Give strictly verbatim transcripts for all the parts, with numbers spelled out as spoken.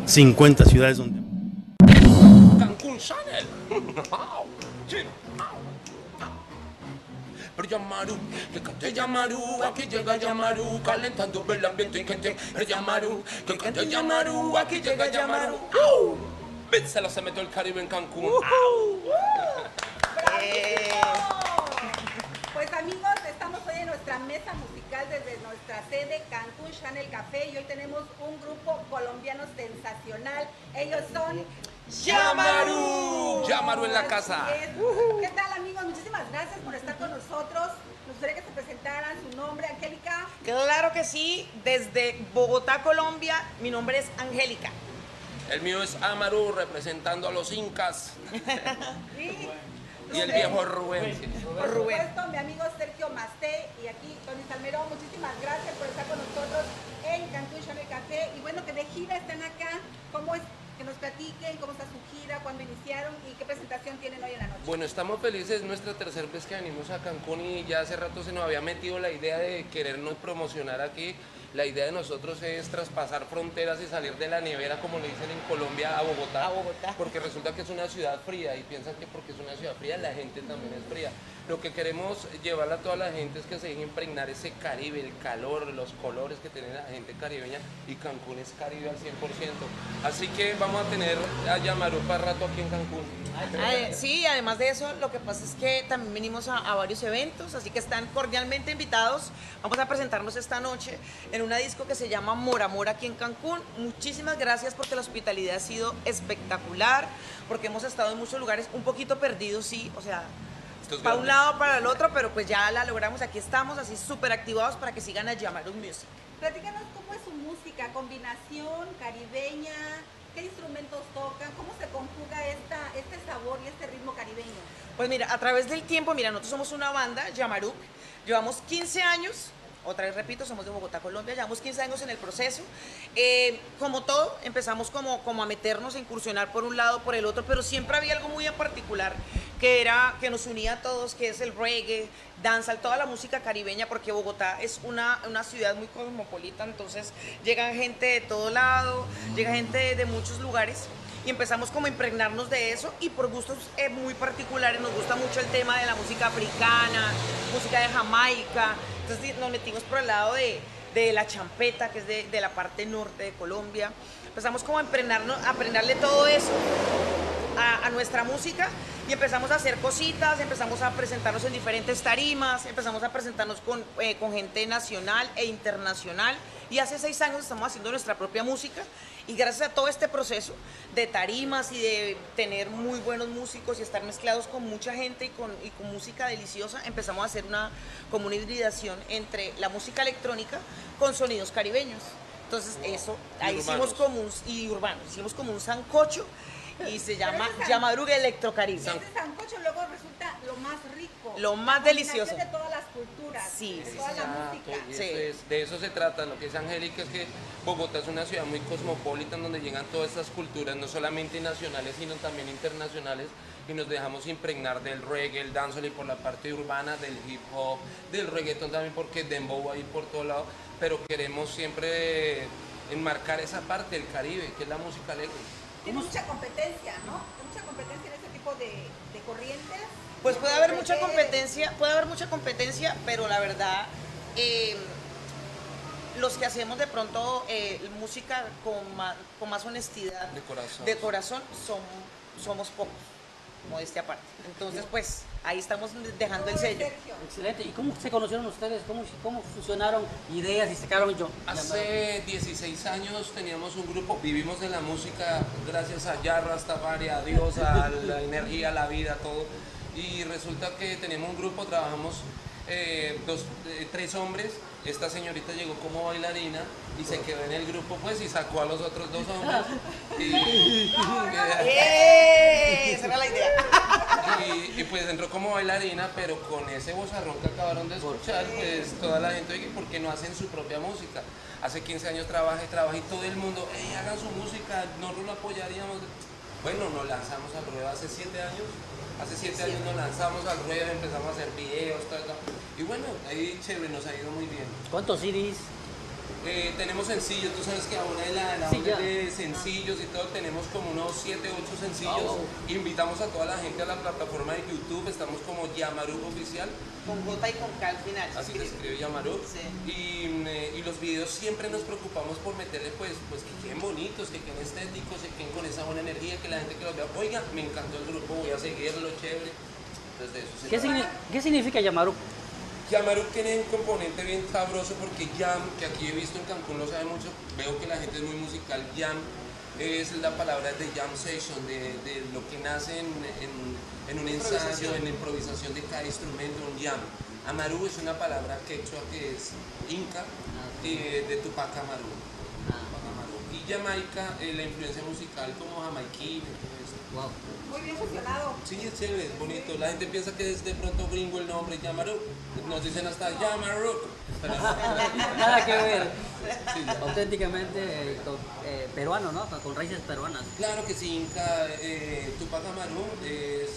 cincuenta ciudades donde... Cancún Channel. Pero Yamaru, que cante Yamaru, aquí llega Yamaru, calentando el ambiente gente. Pero Yamaru, que cante Yamaru, aquí llega Yamaru. Se lo se metió el Caribe en Cancún. Eh. Pues amigos, estamos hoy en nuestra mesa musical desde nuestra sede Cancún Channel Café y hoy tenemos un grupo colombiano sensacional. Ellos son Yamaru. Yamaru en la casa. ¿Qué tal amigos? Muchísimas gracias por estar con nosotros. Nos gustaría que se presentaran su nombre, Angélica. Claro que sí, desde Bogotá, Colombia, mi nombre es Angélica. El mío es Amaru, representando a los incas. Sí. Y el viejo Rubén. Por supuesto, mi amigo Sergio Masté y aquí Tony Salmerón, muchísimas gracias por estar con nosotros en Cancún Channel Café. Y bueno, que de gira están acá, ¿cómo es? Que nos platiquen cómo está su gira, cuándo iniciaron y qué presentación tienen hoy en la noche. Bueno, estamos felices, es nuestra tercera vez que venimos a Cancún y ya hace rato se nos había metido la idea de querernos promocionar aquí. La idea de nosotros es traspasar fronteras y salir de la nevera, como le dicen en Colombia, a Bogotá. A Bogotá. Porque resulta que es una ciudad fría y piensan que porque es una ciudad fría la gente también es fría. Lo que queremos llevarle a toda la gente es que se deje impregnar ese Caribe, el calor, los colores que tiene la gente caribeña, y Cancún es Caribe al cien por ciento. Así que vamos a tener a Yamaru para rato aquí en Cancún. Eh, sí, además de eso, lo que pasa es que también venimos a, a varios eventos, así que están cordialmente invitados. Vamos a presentarnos esta noche en una disco que se llama Mora Mora aquí en Cancún. Muchísimas gracias porque la hospitalidad ha sido espectacular, porque hemos estado en muchos lugares un poquito perdidos, sí, o sea, para un lado, para el otro, pero pues ya la logramos, aquí estamos, así súper activados para que sigan a Yamaru Music. Platícanos cómo es su música, combinación caribeña, qué instrumentos tocan, cómo se conjuga esta, este sabor y este ritmo caribeño. Pues mira, a través del tiempo, mira, nosotros somos una banda, Yamaru, llevamos quince años, otra vez repito, somos de Bogotá, Colombia, llevamos quince años en el proceso. Eh, como todo, empezamos como, como a meternos, a incursionar por un lado, por el otro, pero siempre había algo muy en particular que era, que nos unía a todos, que es el reggae, danza, toda la música caribeña, porque Bogotá es una, una ciudad muy cosmopolita, entonces llega gente de todo lado, llega gente de, de muchos lugares, y empezamos como a impregnarnos de eso, y por gustos eh, muy particulares, nos gusta mucho el tema de la música africana, música de Jamaica, entonces nos metimos por el lado de, de la champeta, que es de, de la parte norte de Colombia, empezamos como a impregnarnos, a aprenderle todo eso a, a nuestra música, y empezamos a hacer cositas, empezamos a presentarnos en diferentes tarimas, empezamos a presentarnos con, eh, con gente nacional e internacional, y hace seis años estamos haciendo nuestra propia música, y gracias a todo este proceso de tarimas y de tener muy buenos músicos y estar mezclados con mucha gente y con, y con música deliciosa, empezamos a hacer una, como una hibridación entre la música electrónica con sonidos caribeños. Entonces eso, ahí hicimos como un, y urbanos, hicimos como un sancocho, y se llama Yamaru Electrocaribe. Ese sancocho luego resulta lo más rico, lo más delicioso de todas las culturas, sí, de sí, toda sí, la Exacto, música. y Sí. eso es, de eso se trata. Lo que es Angélica es que Bogotá es una ciudad muy cosmopolita donde llegan todas estas culturas, no solamente nacionales sino también internacionales, y nos dejamos impregnar del reggae, el dancehall y por la parte urbana, del hip hop, del reggaeton también, porque dembow va a ir por todo lado, pero queremos siempre enmarcar esa parte del Caribe, que es la música alegre. Tiene mucha competencia, ¿no? Hay mucha competencia en este tipo de, de corrientes. Pues puede haber mucha competencia, puede haber mucha competencia, pero la verdad, eh, los que hacemos de pronto eh, música con más, con más honestidad, De corazón. de corazón, son, somos pocos, modestia aparte. Entonces, pues, ahí estamos dejando el sello. Excelente. ¿Y cómo se conocieron ustedes? ¿Cómo, cómo funcionaron ideas y sacaron yo? Hace dieciséis años teníamos un grupo, vivimos de la música gracias a Yah Rastafari, a Dios, a la energía, a la vida, todo. Y resulta que teníamos un grupo, trabajamos eh, dos, eh, tres hombres. Esta señorita llegó como bailarina y se quedó en el grupo, pues, y sacó a los otros dos hombres. Y, ¡Eh! Esa era la idea. y, y pues entró como bailarina, pero con ese vozarrón que acabaron de escuchar, pues toda la gente, oye, ¿por qué no hacen su propia música? Hace quince años trabaja y trabaja y todo el mundo, hey, hagan su música, nosotros lo apoyaríamos. Bueno, nos lanzamos al ruedo hace siete años. Hace siete años nos lanzamos al ruedo, empezamos a hacer videos, todo, todo. Y bueno, ahí chévere, nos ha ido muy bien. ¿Cuántos C Ds? Eh, tenemos sencillos, tú sabes que ahora en la, la Sí, onda ya. de sencillos y todo tenemos como unos siete, ocho sencillos. Oh. Invitamos a toda la gente a la plataforma de YouTube, estamos como Yamaru Oficial, Con J y con K al final. se así se escribe. escribe Yamaru. Sí. Y, eh, y los videos siempre nos preocupamos por meterle pues, pues que queden bonitos, que queden estéticos, que queden con esa buena energía, que la gente que los vea, oiga, me encantó el grupo, voy a seguirlo, chévere. Entonces de eso se ¿Qué, trata. signi- ¿Qué significa Yamaru? Yamaru tiene un componente bien sabroso porque jam, que aquí he visto en Cancún lo sabe mucho, veo que la gente es muy musical, jam es la palabra de jam session, de, de lo que nace en, en- en un ensayo, Improvisación. en la improvisación de cada instrumento, un jam. Amaru es una palabra quechua que es inca, eh, de Tupac Amaru. Tupac Amaru. Y Jamaica, eh, la influencia musical como jamaiquina, todo esto. Wow. Muy bien fusionado. Sí, es chévere, es bonito. La gente piensa que es de pronto gringo el nombre, Yamaru. Nos dicen hasta Yamaru. Pero no. Nada que ver. Sí, ya. Auténticamente eh, con- eh, peruano, ¿no? Con, con raíces peruanas. Claro que sí, Inca, eh, Tupac Amaru es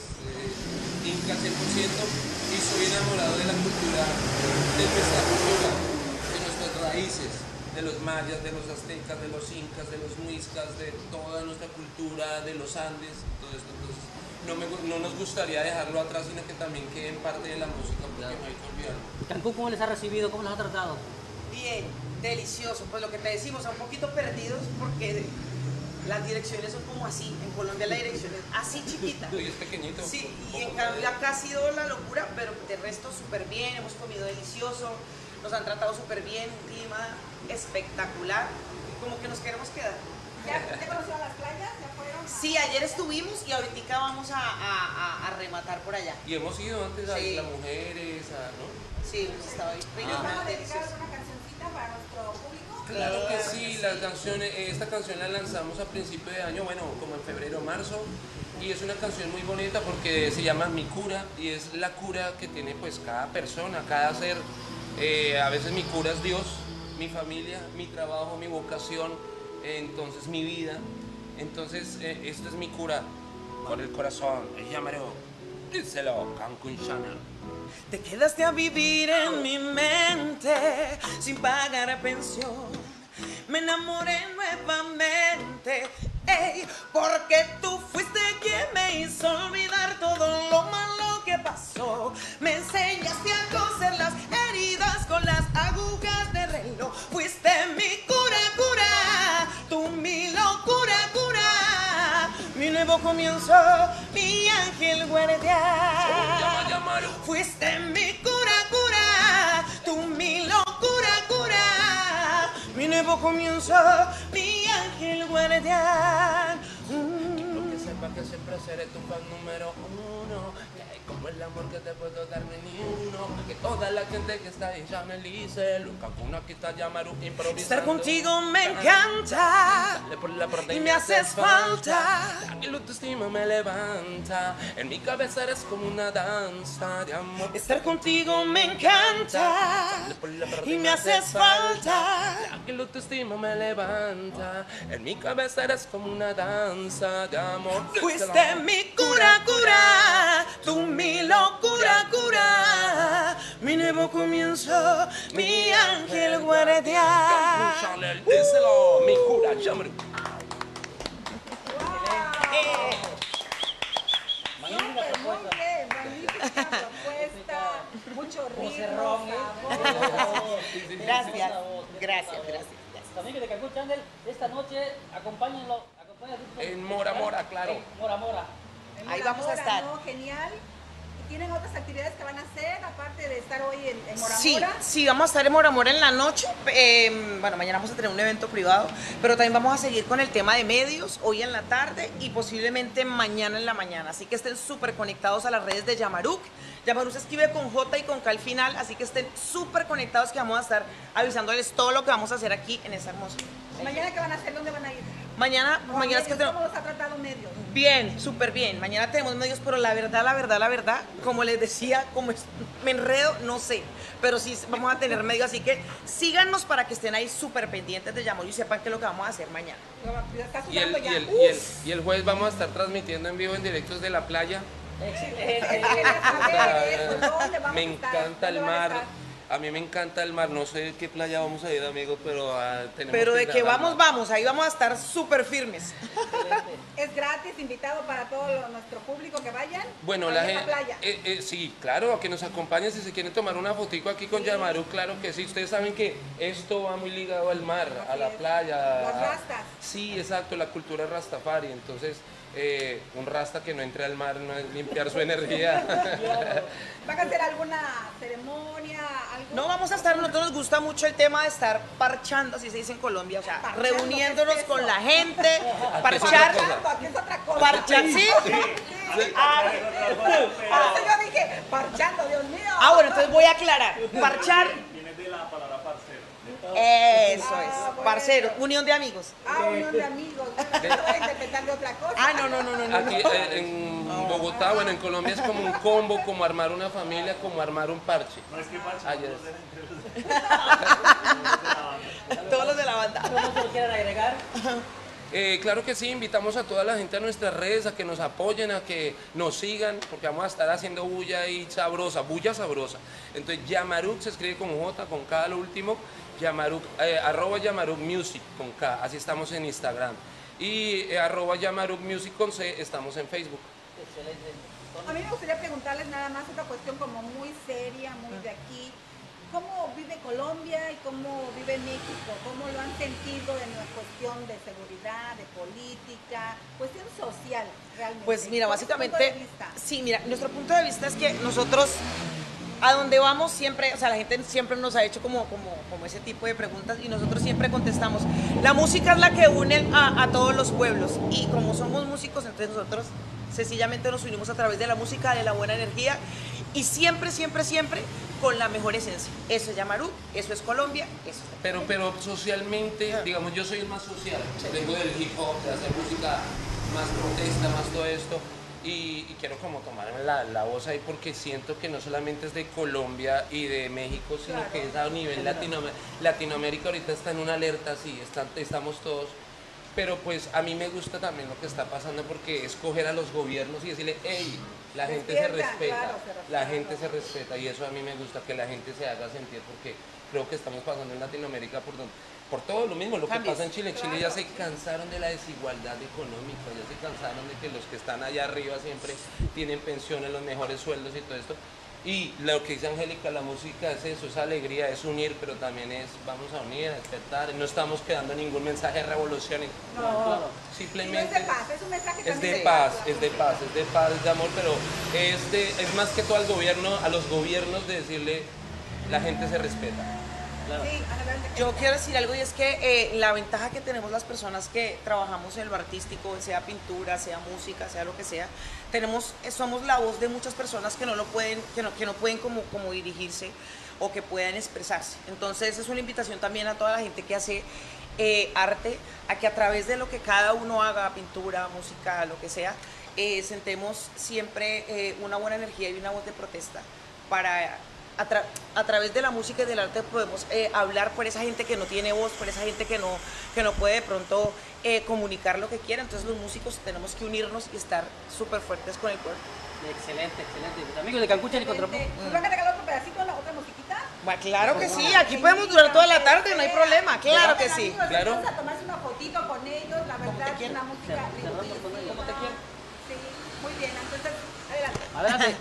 eh, Inca cien por ciento y soy enamorado de la cultura, de nuestra cultura, de nuestras raíces, de los mayas, de los aztecas, de los incas, de los muiscas, de toda nuestra cultura, de los Andes, todo esto. Entonces, no, me, gu- no nos gustaría dejarlo atrás, sino que también quede en parte de la música, porque Claro. no hay que olvidarlo. Cancún, ¿cómo les ha recibido? ¿Cómo les ha tratado? Bien, delicioso. Pues lo que te decimos, un poquito perdidos porque las direcciones son como así. En Colombia la dirección es así chiquita. Hoy es pequeñito. Sí, un y en poco cambio de- acá ha sido la locura, pero de resto súper bien, hemos comido delicioso, nos han tratado súper bien, un clima espectacular, como que nos queremos quedar. ¿Ya te conocieron las playas? ¿Ya fueron? Sí, ayer estuvimos y ahorita vamos a, a- a- a rematar por allá. Y hemos ido antes a Sí. Isla Mujeres, a, ¿no? Sí, hemos estado ahí. ¿Nos rico, van a dedicar delicioso. alguna cancioncita para nuestro público? Claro que sí, las canciones, eh, esta canción la lanzamos a principio de año, bueno, como en febrero o marzo, y es una canción muy bonita porque se llama Mi Cura, y es la cura que tiene pues cada persona, cada ser. Eh, a veces mi cura es Dios, mi familia, mi trabajo, mi vocación, eh, entonces mi vida. Entonces, eh, esta es mi cura por el corazón. Llámalo, díselo, Cancún Channel. Te quedaste a vivir en mi mente sin pagar pensión. Me enamoré nuevamente, ey, porque tú fuiste quien me hizo olvidar todo lo malo que pasó. Me enseñaste a coser las heridas con las agujas de reloj. Fuiste mi cura, cura, tú mi locura, cura. Mi nuevo comienzo, mi ángel guardián. Llama, llámalo. Fuiste mi cura, cura, tú mi locura, cura, mi nuevo comienzo, mi ángel guardián. Mm. Lo que sepa que siempre seré tu fan número uno, que hay como el amor que te puedo darme ni uno, que toda la gente que está ahí ya me dice, Luca Cuna aquí está Yamaru improvisando. Estar contigo me encanta Dale por la puerta y me haces falta. La autoestima me levanta, en mi cabeza eres como una danza de amor. Estar contigo me encanta Dale por la puerta y me haces falta. La autoestima me levanta, en mi cabeza eres como una danza de amor. Fuiste mi cura, cura, tú mi locura, cura, mi nuevo comienzo, mi ángel guardián. Chanel, díselo, mi cura, Yamaru. Eh, Magnífica Súper, muy propuesta. bien, magnífica propuesta, mucho ritmo, Vocerrón, ¿eh? sabor. Gracias, gracias, gracias. Amigos de Cancún Channel, esta noche acompáñenlo. acompáñenlo En Mora Mora, claro. En Mora Mora. En Ahí Mora vamos a Mora, estar. ¿no? Genial. ¿Y tienen otras actividades que van a hacer, aparte de estar hoy en, en Mora Sí, Mora? sí, vamos a estar en Mora Mora en la noche. Eh, bueno, mañana vamos a tener un evento privado, pero también vamos a seguir con el tema de medios hoy en la tarde y posiblemente mañana en la mañana. Así que estén súper conectados a las redes de Yamaruk. Yamaruk se escribe con J y con K al final, así que estén súper conectados que vamos a estar avisándoles todo lo que vamos a hacer aquí en esta hermosa. ¿Mañana qué van a hacer? ¿Dónde van a ir? Mañana, Con mañana es que medios, tenemos... ¿Cómo los ha tratado medios? Bien, súper bien. Mañana tenemos medios, pero la verdad, la verdad, la verdad, como les decía, como es- me enredo, no sé. Pero sí vamos a tener medios, así que síganos para que estén ahí súper pendientes de Yamaruk y sepan qué es lo que vamos a hacer mañana. Está Y el, sudando y, ya. el, y, el, y el jueves vamos a estar transmitiendo en vivo en directos de la playa. Excelente. Quería saber eso, ¿dónde vamos Me a estar? encanta el ¿Dónde van a mar. estar? A mí me encanta el mar, no sé qué playa vamos a ir, amigos, pero uh, tenemos Pero que de ir que al vamos, mar. vamos, ahí vamos a estar súper firmes. Es gratis, invitado para todo lo- nuestro público que vayan. Bueno, a la esa gente, playa. eh, eh, sí, claro, a que nos acompañen si se quieren tomar una fotico aquí con Yamaru, claro que sí. Ustedes saben que esto va muy ligado al mar, a la es. playa. Las a- rastas. Sí, exacto, la cultura rastafari. Entonces, eh, un rasta que no entre al mar no es limpiar su energía. ¿Van a hacer alguna ceremonia? Algo? No vamos a estar, nosotros nos gusta mucho el tema de estar parchando, así se dice en Colombia, o sea, Parchando, reuniéndonos ¿qué es con eso? la gente, otra parchar, cosa. Parchando, aquí es otra cosa. parchar, ¿sí? Ah, Por eso yo dije, parchando, Dios mío. ah, bueno, entonces voy a aclarar, parchar, Viene de la palabra parcero. eso Ah, es, bueno. parcero, unión de amigos. Ah, unión de amigos. Bueno, yo voy a interpretar de otra cosa. Ah, no, no, no, no, no. Aquí eh, en Bogotá, bueno, en Colombia es como un combo, como armar una familia, como armar un parche. No es que parche, Ah, ya no es. de la gente. Todos los de la banda. ¿Cómo se lo quieran agregar? Eh, claro que sí, invitamos a toda la gente a nuestras redes a que nos apoyen, a que nos sigan, porque vamos a estar haciendo bulla ahí sabrosa, bulla sabrosa. Entonces, Yamaruk se escribe con J, con K lo último, Yamaruk, eh, arroba Yamaruk Music con K, así estamos en Instagram. Y eh, arroba Yamaruk Music con C, estamos en Facebook. Excelente. A mí me gustaría preguntarles nada más otra cuestión como muy seria, muy de aquí. ¿Cómo vive Colombia y cómo vive México? ¿Cómo lo han sentido en la cuestión de seguridad, de política, cuestión social realmente? Pues mira, ¿Cuál es tu punto básicamente, de vista? sí, mira, nuestro punto de vista es que nosotros, a donde vamos siempre, o sea, la gente siempre nos ha hecho como, como, como ese tipo de preguntas y nosotros siempre contestamos, la música es la que une a, a todos los pueblos y como somos músicos, entonces nosotros sencillamente nos unimos a través de la música, de la buena energía y siempre, siempre, siempre con la mejor esencia. Eso es Yamaruk, eso es Colombia, eso es... Pero, pero socialmente, digamos, yo soy el más social, vengo del hip hop, de hacer música más protesta, más todo esto, y, y quiero como tomarme la, la voz ahí porque siento que no solamente es de Colombia y de México, sino Claro. que es a nivel Latinoamérica. Latinoamérica ahorita está en una alerta, sí, están, estamos todos, pero pues a mí me gusta también lo que está pasando porque es coger a los gobiernos y decirle, hey, la gente se Despierta, respeta, claro, se respeta. la gente se respeta y eso a mí me gusta que la gente se haga sentir porque creo que estamos pasando en Latinoamérica por, donde, por todo lo mismo, lo que Cambios. pasa en Chile. En Chile ya se cansaron de la desigualdad económica, ya se cansaron de que los que están allá arriba siempre tienen pensiones, los mejores sueldos y todo esto. Y lo que dice Angélica, la música es eso, es alegría, es unir, pero también es vamos a unir, a despertar. No estamos quedando ningún mensaje de revolución, No. Claro. Y no es simplemente de paz, es un mensaje es también de paz, es de paz, es de paz, es de amor, pero es, de, es más que todo al gobierno, a los gobiernos de decirle la gente se respeta. Claro. Sí, adelante. Yo quiero decir algo y es que eh, la ventaja que tenemos las personas que trabajamos en lo artístico, sea pintura, sea música, sea lo que sea, tenemos, eh, somos la voz de muchas personas que no lo pueden, que no, que no pueden como, como dirigirse o que puedan expresarse. Entonces es una invitación también a toda la gente que hace eh, arte, a que a través de lo que cada uno haga, pintura, música, lo que sea, eh, sentemos siempre eh, una buena energía y una voz de protesta para... A, tra- a través de la música y del arte podemos eh, hablar por esa gente que no tiene voz, por esa gente que no, que no puede de pronto eh, comunicar lo que quiere. Entonces los músicos tenemos que unirnos y estar súper fuertes con el pueblo. Excelente, excelente. Pues, amigos de Cancucha y Contrapunto. ¿Nos van a regalar otro pedacito, la otra musiquita? Bueno, claro que sí, aquí podemos durar toda la tarde, no hay problema, claro que sí. Amigos, Claro. Vamos a tomarse una fotito con ellos, la verdad es quieras. una música Cerramos con ellos. lindísima. Como te quieras. Sí, muy bien, entonces, adelante. Adelante.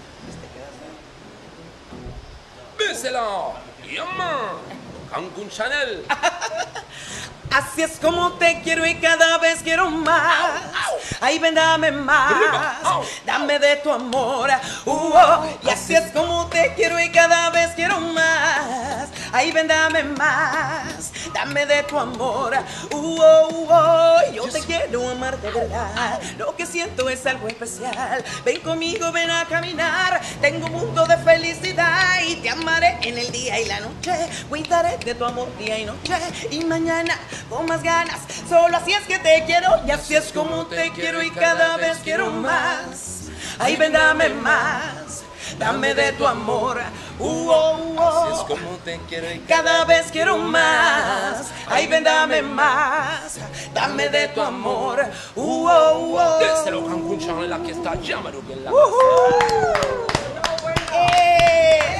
¡Bésela! ¡Llama! Cancún Chanel. Así es como te quiero y cada vez quiero más. Ay, ven, dame más. Dame de tu amor. Uh, oh. Y así es como te quiero y cada vez quiero más. Ay, ven, dame más. Dame de tu amor. Uh, oh, uh, oh. Yo te quiero amar de verdad. Lo que siento es algo especial. Ven conmigo, ven a caminar. Tengo un mundo de felicidad y te amaré en el día y la noche. Cuidaré de tu amor día y noche. Y mañana con más ganas. Solo así es que te quiero y así es como te quiero y cada vez quiero más. Ay, ven, dame más. Dame de tu amor. Uh, oh, uh, oh. Así es como te quiero y Cada vez quiero más. Ay, ven, dame más. Dame de tu amor. Uh, oh, uh, oh. Déselo, Cancún Chanel, aquí está Yamaruk en la Uh-huh. ¡Eh! ¡Eh!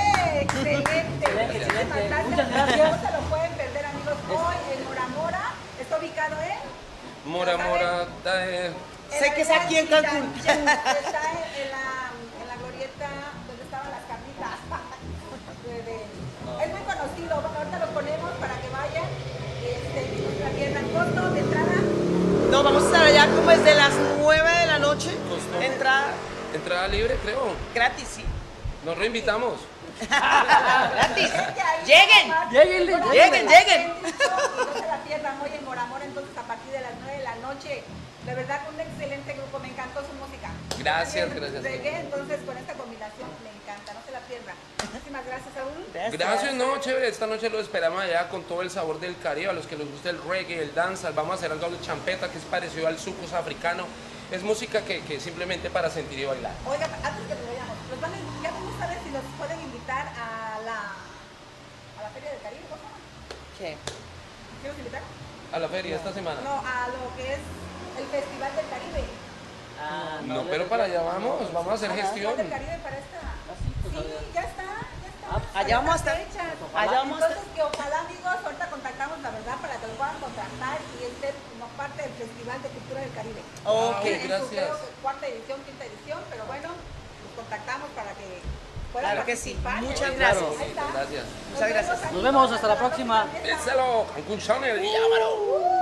Excelente. Excelente, excelente. Muchísimas Muchas No gracias. se lo pueden perder, amigos. Hoy en Mora Mora está ubicado en... Mora Mora, eh, Sé que es aquí en Cancún. Está en, en la, en la glorieta donde estaban las carnitas. De- de- Es muy conocido. Bueno, ahorita lo ponemos para que vayan. Este, y no se la pierdan. Costo de entrada. No, vamos a estar allá como desde las nueve de la noche. Costo. Entrada entrada libre, creo. gratis, sí. Nos reinvitamos. Gratis. Gente ahí, Lleguen. nada más. Lléguenle, Corazón lleguen, de lleguen. Atlético, y no se la pierdan hoy en Mora Mora, entonces a partir de las nueve de la noche. De verdad, un excelente grupo, me encantó su música. Gracias, También gracias. Reggae, entonces con esta combinación me encanta, no se la pierdan. Muchísimas gracias, Saúl. Gracias, no, chévere. Esta noche lo esperamos allá con todo el sabor del Caribe. A los que les gusta el reggae, el dancehall, vamos a hacer algo de champeta que es parecido al sucus africano. Es música que, que simplemente para sentir y bailar. Oiga, antes que nos vayamos, los van a, ya vamos a ver si nos pueden invitar a la, a la Feria del Caribe, ¿cómo se llama? ¿Qué? ¿Quieres invitar? A la feria esta semana. No, a lo que es el Festival del Caribe. Ah, No, pero para allá vamos, vamos a hacer ¿A la gestión. Festival del Caribe para esta? sí, pues, a Sí, ver. ya está, ya está. Ah, Para allá vamos a esta estar. fecha. Allá vamos a estar. Entonces, que ojalá, amigos, ahorita contactamos, la verdad, para que lo puedan contactar y estén como parte del Festival de Cultura del Caribe. Ok. En su, gracias. creo que cuarta edición, quinta edición, pero bueno, los contactamos para que puedan Claro que sí. participar. Muchas Ahí gracias. está. Gracias. Nos Muchas gracias. vemos, Nos vemos hasta la amigos, próxima. fiesta. Piénsalo, Cancún Channel, llámalo.